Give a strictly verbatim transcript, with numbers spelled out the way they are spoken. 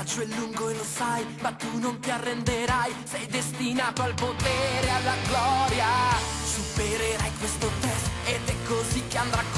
viaggio è lungo e lo sai, ma tu non ti arrenderai. Sei destinato al potere, alla gloria. Supererai questo test ed è così che andrà